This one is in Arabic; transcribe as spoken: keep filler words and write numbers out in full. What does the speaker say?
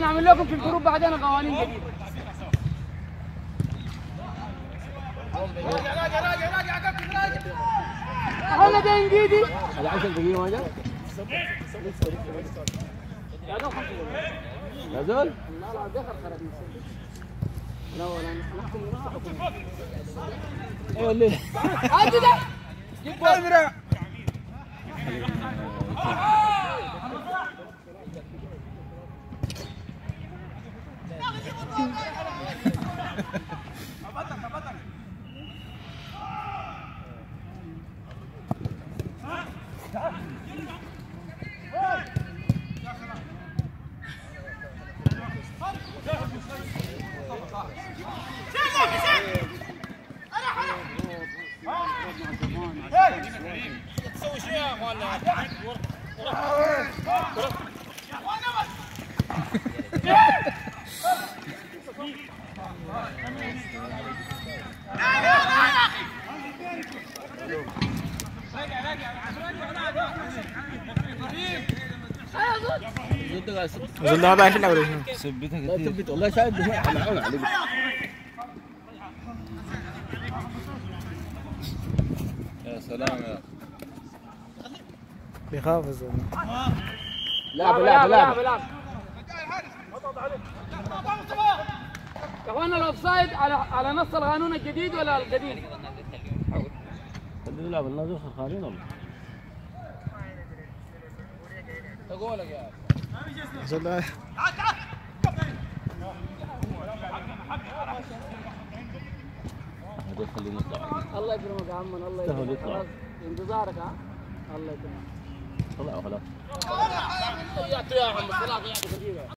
نعمل لكم في الجروب بعدين قوانين جديده. راجع راجع راجع راجع كابتن راجع. انا ده انجيدي. على عشر دقيقة ما جاء؟ يا دول خمس دقائق. لا زول؟ لا لا دخل خرج لا ولا نحكم نحكم. ايوه الليل. هاتي ده. جيب كاميرا. تسوي شو يا اخوان؟ زول ما بعرف ولا شنو؟ ثبتها كثير. لا ثبت والله شاهد حلقون عليك. يا سلام يا بيخاف الزلمه. لا لا لا لا يا اخوانا الاوفسايد على على نص القانون الجديد ولا القديم؟ خلينا نلعب الناظر خارين والله. تقولك يا زول هذا خلينا نطلع. الله يكرمك يا عمنا الله يكرمك. خلاص انتظارك ها. الله يكرمك. طلعوا خلاص. يا عم خلاص يا